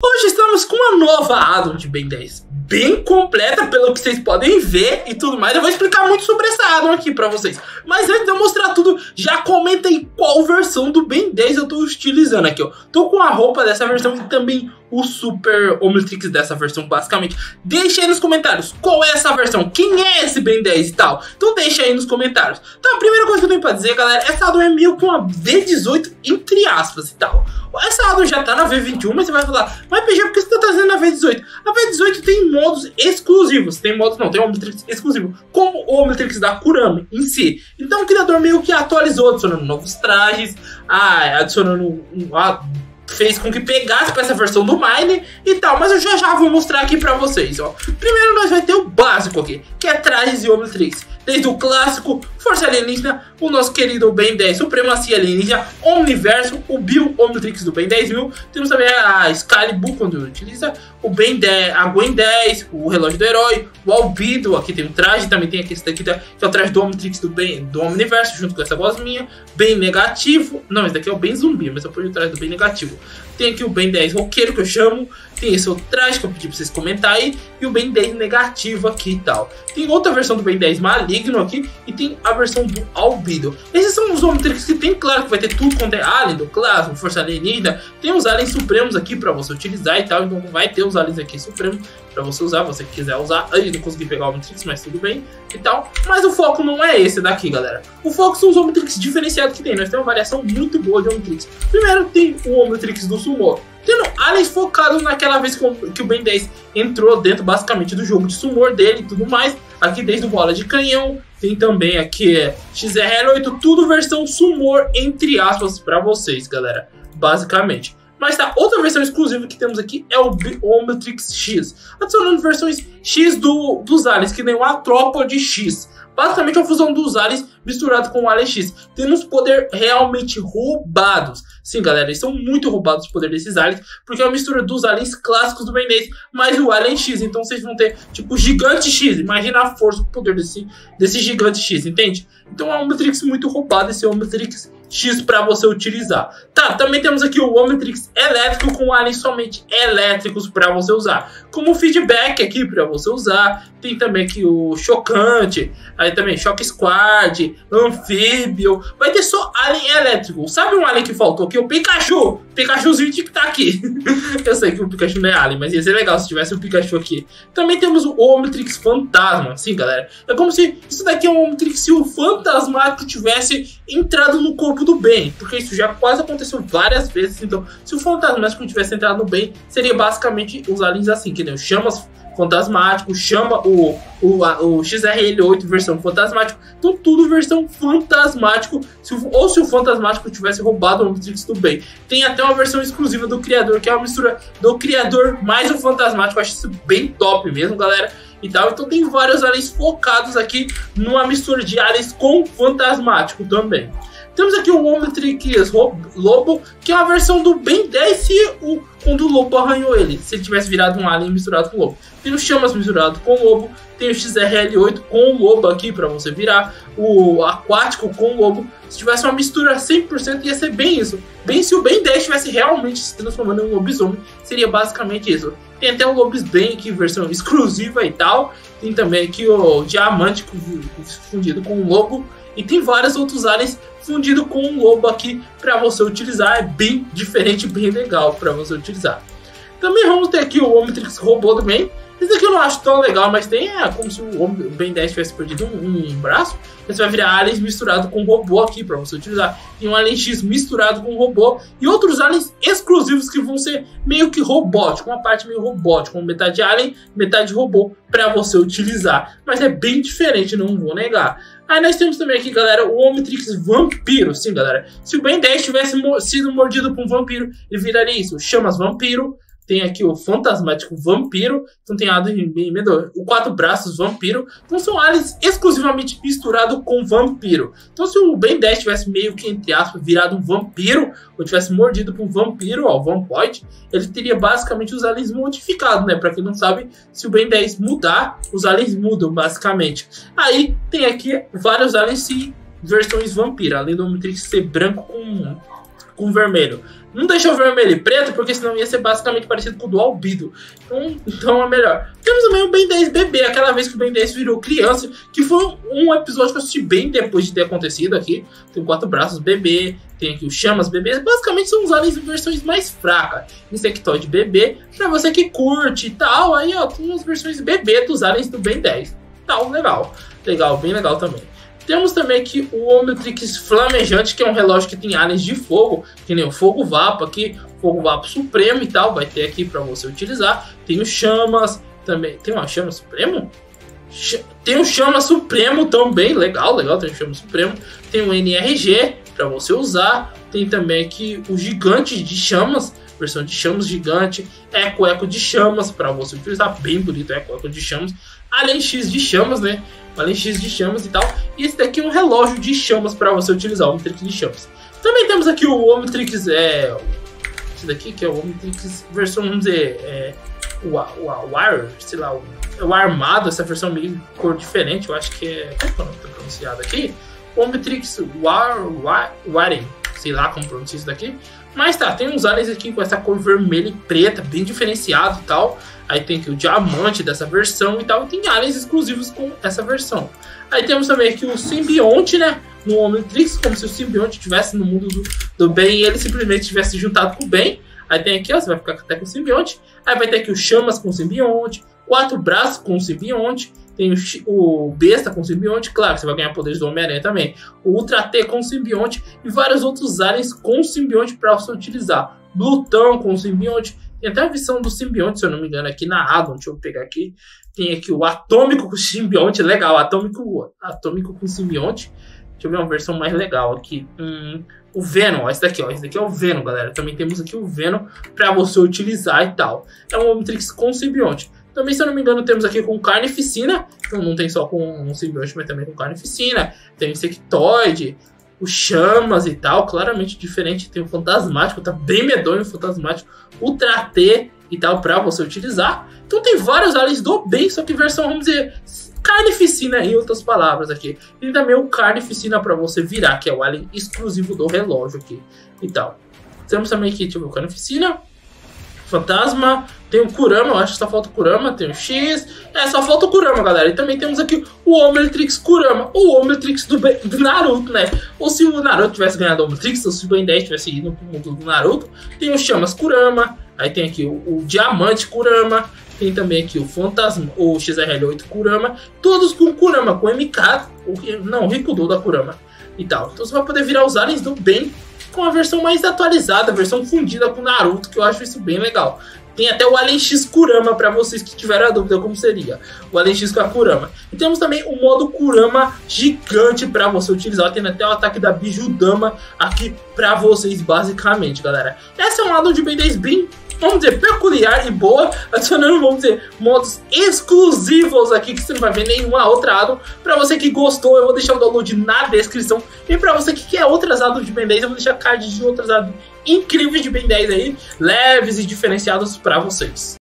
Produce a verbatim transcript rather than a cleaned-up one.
Hoje estamos com uma nova addon de Ben dez, bem completa pelo que vocês podem ver e tudo mais. Eu vou explicar muito sobre essa addon aqui pra vocês. Mas antes de eu mostrar tudo, já comenta aí qual versão do Ben dez eu tô utilizando aqui, ó. Tô com a roupa dessa versão e também o Super Omnitrix dessa versão, basicamente. Deixa aí nos comentários qual é essa versão, quem é esse Ben dez e tal. Então deixa aí nos comentários. Então a primeira coisa que eu tenho pra dizer, galera, essa addon é meio que uma V dezoito entre aspas e tal. Essa addon já tá na V vinte e um, mas você vai falar, mas P G, por que você tá trazendo na V dezoito? A V dezoito tem modos exclusivos, tem modos não, tem Omnitrix exclusivo, como o Omnitrix da Kurami em si. Então o criador meio que atualizou, adicionando novos trajes, ah, adicionando um, ah, fez com que pegasse para essa versão do Mine e tal, mas eu já já vou mostrar aqui pra vocês, ó. Primeiro nós vai ter o básico aqui, que é trajes e Omnitrix. Desde o clássico, Força Alienígena, o nosso querido Ben dez, Supremacia Alienígena, Omniverso, o Bill Omnitrix do Ben dez mil. Temos também a Excalibur, quando utiliza, o Ben dez, a Gwen dez, o Relógio do Herói, o Albedo, aqui tem um traje, também tem aqui esse daqui, que é o traje do Omnitrix do, ben, do Omniverso, junto com essa gosminha. Ben Negativo, não, esse daqui é o Ben Zumbi, mas eu pus o traje do Ben Negativo. Tem aqui o Ben dez Roqueiro, que eu chamo. Tem esse outro traje que eu pedi pra vocês comentarem aí. E o Ben dez Negativo aqui e tal. Tem outra versão do Ben dez Maligno aqui. E tem a versão do Albedo. Esses são os Omnitrix que tem, claro que vai ter tudo quanto é Alien, do clássico, Força Alienígena. Tem os Aliens Supremos aqui pra você utilizar e tal. Então vai ter os Aliens aqui Supremos pra você usar, se você quiser usar. Aí não consegui pegar o Omnitrix, mas tudo bem e tal. Mas o foco não é esse daqui, galera. O foco são os Omnitrix diferenciados que tem. Nós temos uma variação muito boa de Omnitrix. Primeiro tem o Omnitrix do Sumo, tendo aliens focados naquela vez que o Ben dez entrou dentro basicamente do jogo de Sumo dele e tudo mais. Aqui desde o bola de canhão, tem também aqui é, X R L oito, tudo versão Sumo entre aspas pra vocês, galera, basicamente. Mas tá, outra versão exclusiva que temos aqui é o Omnitrix X, adicionando versões X do, dos aliens, que nem o Atrópode X. Basicamente é uma fusão dos aliens misturado com o Alien X. Temos poder realmente roubados. Sim, galera, eles são muito roubados o poder desses aliens, porque é uma mistura dos aliens clássicos do Ben dez, mais o Alien X. Então vocês vão ter, tipo, o Gigante X. Imagina a força, o poder desse, desse Gigante X, entende? Então é um Omnitrix muito roubado, esse Omnitrix X para você utilizar. Tá, também temos aqui o Omnitrix elétrico com aliens somente elétricos para você usar. Como feedback aqui para você usar. Tem também aqui o Chocante, aí também Choque Squad, Anfíbio. Vai ter só alien elétrico. Sabe um alien que faltou aqui? O Pikachu. Pikachuzinho que tá aqui. Eu sei que o Pikachu não é alien, mas ia ser legal se tivesse o Pikachu aqui. Também temos o Omnitrix Fantasma. Sim, galera. É como se isso daqui é um Omnitrix se o Fantasmático tivesse entrado no corpo do bem, porque isso já quase aconteceu várias vezes. Então, se o Fantasmático tivesse entrado no bem, seria basicamente os aliens assim, que nem o Chamas Fantasmático, Chama o, o, a, o X R L oito versão Fantasmático. Então tudo versão Fantasmático, se, ou se o Fantasmático tivesse roubado o Omnitrix do bem. Tem até uma versão exclusiva do criador, que é uma mistura do criador mais o Fantasmático. Eu acho isso bem top mesmo, galera, e tal. Então tem vários aliens focados aqui numa mistura de aliens com Fantasmático também. Temos aqui o Omnitrix Lobo, que é uma versão do Ben dez se o, quando o Lobo arranhou ele, se ele tivesse virado um alien misturado com o Lobo. Tem o Chamas misturado com o Lobo, tem o X R L oito com o Lobo aqui para você virar, o Aquático com o Lobo. Se tivesse uma mistura cem por cento ia ser bem isso. Bem, se o Ben dez estivesse realmente se transformando em um lobisomem, seria basicamente isso. Tem até o Lobisbane aqui, versão exclusiva e tal. Tem também aqui o Diamante fundido com o Lobo. E tem vários outros aliens fundido com um lobo aqui para você utilizar. É bem diferente, bem legal para você utilizar. Também vamos ter aqui o Omnitrix Robô também. Esse aqui eu não acho tão legal, mas tem, é como se o Ben dez tivesse perdido um, um braço. Você vai virar aliens misturado com robô aqui para você utilizar. Tem um Alien X misturado com robô e outros aliens exclusivos que vão ser meio que robótico, uma parte meio robótica, metade alien, metade robô para você utilizar. Mas é bem diferente, não vou negar. Aí nós temos também aqui, galera, o Omnitrix Vampiro. Sim, galera, se o Ben dez tivesse sido mordido por um vampiro, ele viraria isso, Chamas Vampiro. Tem aqui o Fantasmático Vampiro. Então tem a o Quatro Braços Vampiro. Então são aliens exclusivamente misturados com vampiro. Então se o Ben dez tivesse meio que, entre aspas, virado um vampiro, ou tivesse mordido por um vampiro, ó, o Vampoid, ele teria basicamente os aliens modificados, né? Pra quem não sabe, se o Ben dez mudar, os aliens mudam, basicamente. Aí tem aqui vários aliens e versões vampiro, além do Omnitrix ser branco com, com vermelho. Não deixou vermelho e preto, porque senão ia ser basicamente parecido com o do Albedo. Então, então é melhor. Temos também o Ben dez bebê, aquela vez que o Ben dez virou criança, que foi um episódio que eu assisti bem depois de ter acontecido aqui. Tem quatro braços bebê, tem aqui o Chamas bebê. Basicamente são os aliens em versões mais fracas. Insectoide bebê, pra você que curte e tal. Aí, ó, tem umas versões bebê dos aliens do Ben dez. Tal, legal. Legal, bem legal também. Temos também aqui o Omnitrix Flamejante, que é um relógio que tem aliens de fogo, que nem o Fogo Vapo aqui, Fogo Vapo Supremo e tal, vai ter aqui para você utilizar. Tem o Chamas também, tem uma Chama Supremo? Tem o Chama Supremo também, legal, legal, tem o Chama Supremo. Tem o N R G para você usar, tem também aqui o Gigante de Chamas, versão de Chamas gigante, Eco Eco de Chamas para você utilizar, bem bonito, Eco Eco de Chamas. Alien X de Chamas, né? Alien X de Chamas e tal. E esse daqui é um relógio de chamas para você utilizar, o Omnitrix de Chamas. Também temos aqui o Omnitrix, é... esse daqui que é o Omnitrix versão, vamos dizer, é... o, o, o Ar, sei lá, o, o Armado, essa versão meio cor diferente, eu acho que é... como está pronunciado aqui? Omnitrix War, War, Waren, sei lá como pronuncia isso daqui. Mas tá, tem uns aliens aqui com essa cor vermelha e preta, bem diferenciado e tal. Aí tem aqui o diamante dessa versão e tal. E tem aliens exclusivos com essa versão. Aí temos também aqui o simbionte, né? No Omnitrix, como se o simbionte estivesse no mundo do, do bem e ele simplesmente tivesse juntado com o bem. Aí tem aqui, ó, você vai ficar até com o simbionte. Aí vai ter aqui o Chamas com o simbionte, quatro braços com o simbionte. Tem o, o Besta com o simbionte, claro, você vai ganhar poderes do Homem-Aranha também. O Ultra T com o simbionte e vários outros aliens com o simbionte para você utilizar. Blutão com o simbionte. Tem até a versão do simbionte, se eu não me engano, aqui na Addon. Deixa eu pegar aqui. Tem aqui o Atômico com simbionte, legal. Atômico, atômico com simbionte. Deixa eu ver uma versão mais legal aqui. Hum, o Venom, ó, esse daqui, ó. Esse daqui é o Venom, galera. Também temos aqui o Venom para você utilizar e tal. É um Omnitrix com simbionte. Também, se eu não me engano, temos aqui com Carnificina. Então não tem só com um simbionte, mas também com Carnificina. Tem o Insectoide, o Chamas e tal. Claramente diferente. Tem o Fantasmático, tá bem medonho o Fantasmático. Ultra T e tal pra você utilizar. Então tem vários aliens do bem, só que versão, vamos dizer, Carnificina em outras palavras aqui. E também o Carnificina pra você virar, que é o alien exclusivo do relógio aqui e tal. Temos também aqui, tipo, o Carnificina, Fantasma, tem o Kurama, eu acho que só falta o Kurama, tem o X, é, só falta o Kurama, galera. E também temos aqui o Omnitrix Kurama, o Omnitrix do, do Naruto, né? Ou se o Naruto tivesse ganhado o Omnitrix, ou se o Ben dez tivesse ido pro mundo do Naruto, tem o Chamas Kurama, aí tem aqui o, o Diamante Kurama, tem também aqui o Fantasma, o X R L oito Kurama, todos com Kurama, com M K, o, não, o Rikudo da Kurama e tal. Então você vai poder virar os aliens do bem com a versão mais atualizada, a versão fundida com Naruto, que eu acho isso bem legal. Tem até o Alien X Kurama para vocês que tiveram a dúvida como seria o Alien X com a Kurama. E temos também o modo Kurama gigante para você utilizar. Tem até o ataque da Bijudama aqui para vocês, basicamente, galera. Essa é uma addon de Ben dez bem, vamos dizer, peculiar e boa, adicionando, vamos dizer, modos exclusivos aqui que você não vai ver nenhuma outra addon. Pra você que gostou, eu vou deixar o download na descrição. E pra você que quer outras addons de Ben dez, eu vou deixar card de outras addons incríveis de Ben dez aí, leves e diferenciados pra vocês.